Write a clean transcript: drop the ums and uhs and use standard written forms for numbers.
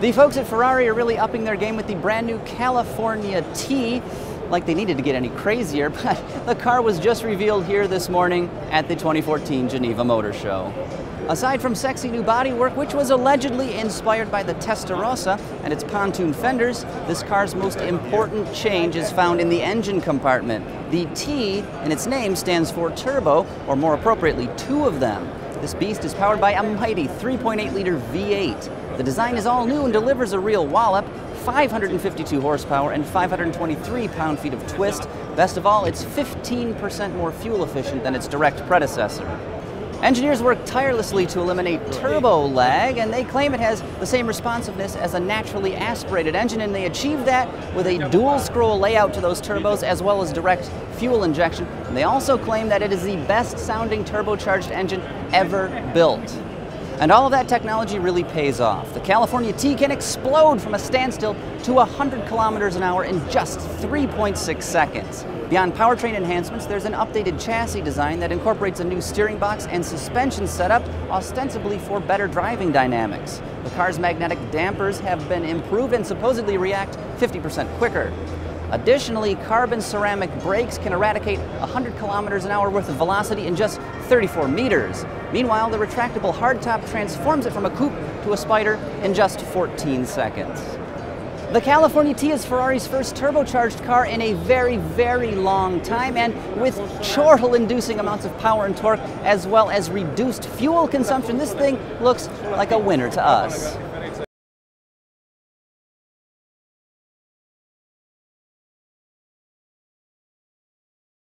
The folks at Ferrari are really upping their game with the brand new California T. Like they needed to get any crazier, but the car was just revealed here this morning at the 2014 Geneva Motor Show. Aside from sexy new bodywork, which was allegedly inspired by the Testarossa and its pontoon fenders, this car's most important change is found in the engine compartment. The T in its name stands for turbo, or more appropriately, two of them. This beast is powered by a mighty 3.8-liter V8. The design is all new and delivers a real wallop, 552 horsepower and 523 pound-feet of twist. Best of all, it's 15% more fuel efficient than its direct predecessor. Engineers work tirelessly to eliminate turbo lag, and they claim it has the same responsiveness as a naturally aspirated engine, and they achieved that with a dual-scroll layout to those turbos as well as direct fuel injection. And they also claim that it is the best-sounding turbocharged engine ever built. And all of that technology really pays off. The California T can explode from a standstill to 100 kilometers an hour in just 3.6 seconds. Beyond powertrain enhancements, there's an updated chassis design that incorporates a new steering box and suspension setup, ostensibly for better driving dynamics. The car's magnetic dampers have been improved and supposedly react 50% quicker. Additionally, carbon ceramic brakes can eradicate 100 kilometers an hour worth of velocity in just 34 meters. Meanwhile, the retractable hardtop transforms it from a coupe to a Spider in just 14 seconds. The California T is Ferrari's first turbocharged car in a very, very long time, and with chortle-inducing amounts of power and torque, as well as reduced fuel consumption, this thing looks like a winner to us.